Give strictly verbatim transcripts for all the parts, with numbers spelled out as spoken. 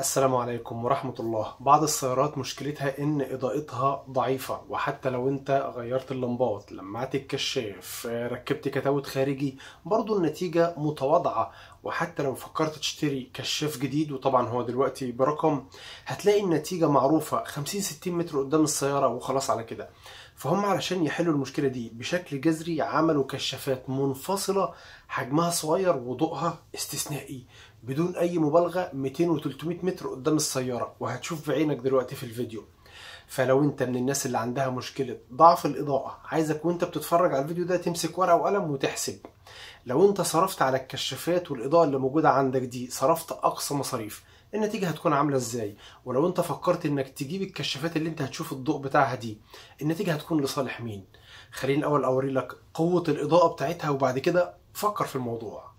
السلام عليكم ورحمة الله. بعض السيارات مشكلتها ان اضاءتها ضعيفة، وحتى لو انت غيرت اللمبات، لمعت الكشاف، ركبت كتاوت خارجي، برضو النتيجة متواضعة. وحتى لو فكرت تشتري كشاف جديد، وطبعا هو دلوقتي برقم، هتلاقي النتيجة معروفة خمسين ستين متر قدام السيارة وخلاص على كده. فهم علشان يحلوا المشكلة دي بشكل جذري عملوا كشافات منفصلة حجمها صغير وضوءها استثنائي، بدون اي مبالغة مئتين و ثلاثمئة متر قدام السيارة، وهتشوف بعينك دلوقتي في الفيديو. فلو انت من الناس اللي عندها مشكلة ضعف الإضاءة، عايزك وانت بتتفرج على الفيديو ده تمسك ورقة وقلم وتحسب. لو انت صرفت على الكشافات والإضاءة اللي موجودة عندك دي صرفت أقصى مصاريف، النتيجة هتكون عاملة ازاي؟ ولو انت فكرت انك تجيب الكشافات اللي انت هتشوف الضوء بتاعها دي، النتيجة هتكون لصالح مين؟ خليني الأول أوري لك قوة الإضاءة بتاعتها، وبعد كده فكر في الموضوع.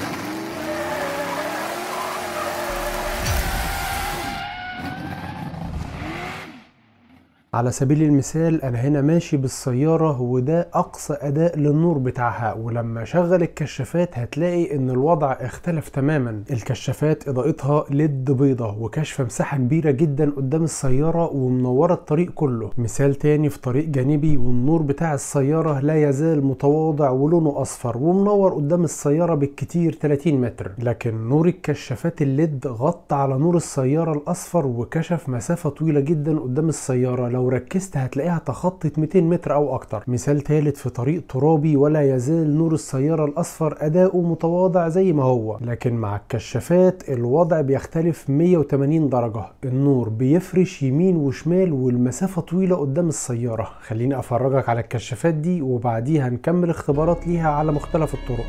على سبيل المثال انا هنا ماشي بالسيارة، وده اقصى اداء للنور بتاعها، ولما اشغل الكشافات هتلاقي ان الوضع اختلف تماما. الكشافات اضاءتها ليد بيضة وكشف مساحة كبيرة جدا قدام السيارة ومنورة الطريق كله. مثال تاني في طريق جانبي، والنور بتاع السيارة لا يزال متواضع ولونه اصفر ومنور قدام السيارة بالكتير ثلاثين متر، لكن نور الكشافات الليد غطى على نور السيارة الاصفر وكشف مسافة طويلة جدا قدام السيارة، لو ركزت هتلاقيها تخطت مئتين متر او اكتر. مثال ثالث في طريق ترابي، ولا يزال نور السيارة الاصفر اداؤه متواضع زي ما هو، لكن مع الكشافات الوضع بيختلف مئة وثمانين درجة، النور بيفرش يمين وشمال والمسافة طويلة قدام السيارة. خليني افرجك على الكشافات دي وبعديها نكمل اختبارات ليها على مختلف الطرق.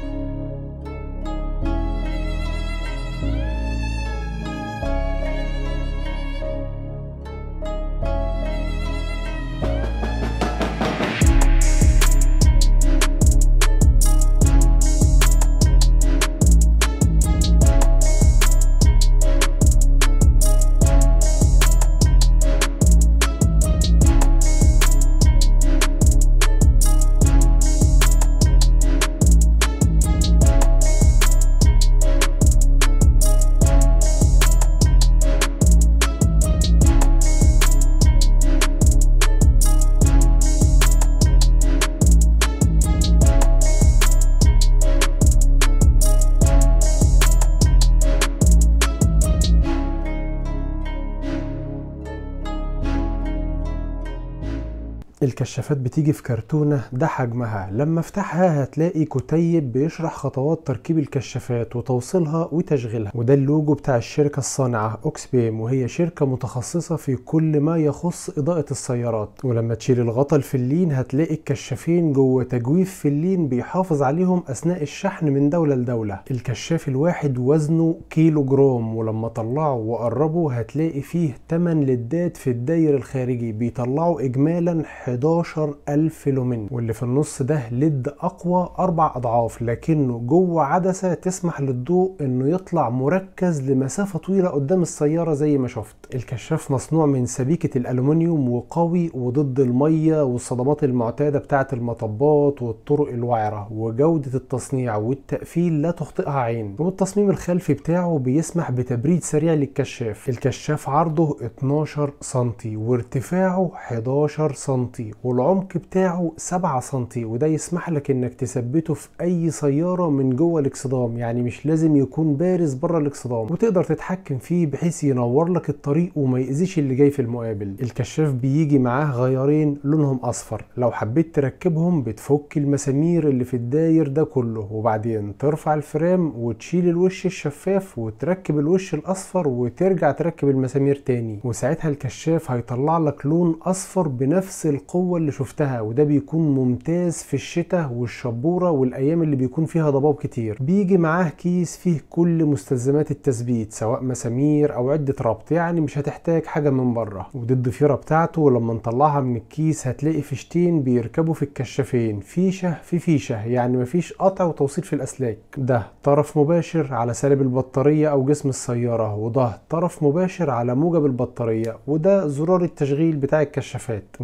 الكشافات بتيجي في كرتونة، ده حجمها. لما افتحها هتلاقي كتيب بيشرح خطوات تركيب الكشافات وتوصيلها وتشغيلها، وده اللوجو بتاع الشركة الصانعة اوكسبيم، وهي شركة متخصصة في كل ما يخص إضاءة السيارات. ولما تشيل الغطا الفلين هتلاقي الكشافين جوه تجويف فلين بيحافظ عليهم أثناء الشحن من دولة لدولة. الكشاف الواحد وزنه كيلو جرام، ولما طلعه وقربه هتلاقي فيه ثمانية ليدات في الداير الخارجي بيطلعوا إجمالا حداشر ألف لومن، واللي في النص ده ليد اقوى اربع اضعاف، لكنه جوه عدسه تسمح للضوء انه يطلع مركز لمسافه طويله قدام السياره زي ما شفت. الكشاف مصنوع من سبيكه الالومنيوم وقوي وضد الميه والصدمات المعتاده بتاعه المطبات والطرق الوعره، وجوده التصنيع والتقفيل لا تخطئها عين. والتصميم الخلفي بتاعه بيسمح بتبريد سريع للكشاف. الكشاف عرضه اتناشر سنتي وارتفاعه حداشر سنتي والعمق بتاعه سبعة سنتي، وده يسمح لك انك تثبته في اي سيارة من جوه الاكسدام، يعني مش لازم يكون بارز بره الاكسدام، وتقدر تتحكم فيه بحيث ينور لك الطريق وما يأذيش اللي جاي في المقابل. الكشاف بيجي معاه غيارين لونهم اصفر، لو حبيت تركبهم بتفك المسامير اللي في الداير ده كله، وبعدين ترفع الفريم وتشيل الوش الشفاف وتركب الوش الاصفر وترجع تركب المسامير تاني، وساعتها الكشاف هيطلع لك لون اصفر بنفس القوة اللي شفتها، وده بيكون ممتاز في الشتاء والشبورة والايام اللي بيكون فيها ضباب كتير. بيجي معاه كيس فيه كل مستلزمات التثبيت سواء مسامير او عدة ربط، يعني مش هتحتاج حاجة من بره. ودي الضفيرة بتاعته، ولما نطلعها من الكيس هتلاقي فيشتين بيركبوا في الكشافين، فيشة في فيشة، يعني مفيش قطع وتوصيل في الاسلاك. ده طرف مباشر على سالب البطارية او جسم السيارة، وده طرف مباشر على موجب البطارية، وده زرار التشغيل بتاع الكشافات. وده الكتاب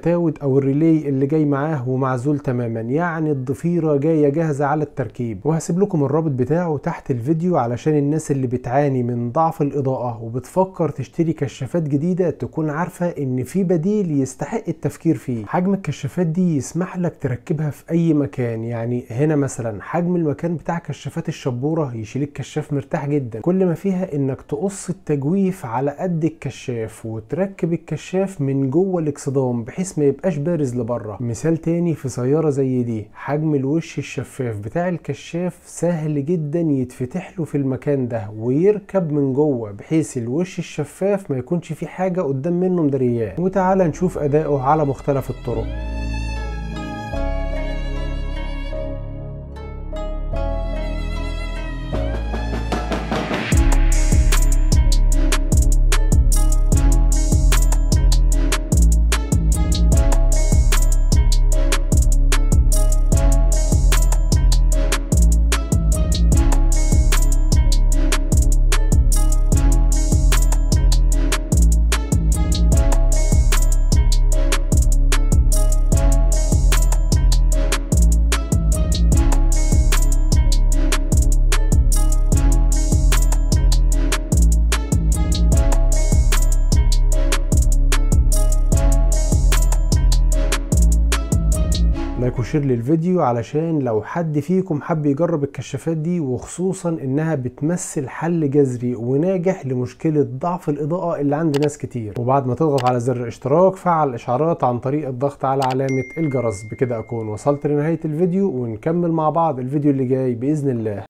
الفاوت او الريلي اللي جاي معاه ومعزول تماما، يعني الضفيرة جاية جاهزة على التركيب. وهسيب لكم الرابط بتاعه تحت الفيديو علشان الناس اللي بتعاني من ضعف الإضاءة وبتفكر تشتري كشافات جديدة تكون عارفة ان في بديل يستحق التفكير فيه. حجم الكشافات دي يسمح لك تركبها في اي مكان، يعني هنا مثلا حجم المكان بتاع كشافات الشبورة يشيل الكشاف مرتاح جدا. كل ما فيها انك تقص التجويف على قد الكشاف وتركب الكشاف من جوه الاكسدام بحيث ما يبقاش بارز لبره. مثال تاني في سيارة زي دي، حجم الوش الشفاف بتاع الكشاف سهل جدا يتفتح له في المكان ده ويركب من جوه بحيث الوش الشفاف ما يكونش فيه حاجة قدام منه مدرياه. وتعال نشوف اداؤه على مختلف الطرق. لايك وشير للفيديو علشان لو حد فيكم حب يجرب الكشافات دي، وخصوصا انها بتمثل حل جذري وناجح لمشكلة ضعف الاضاءة اللي عند ناس كتير. وبعد ما تضغط على زر الاشتراك فعل الاشعارات عن طريق الضغط على علامة الجرس. بكده اكون وصلت لنهاية الفيديو، ونكمل مع بعض الفيديو اللي جاي بإذن الله.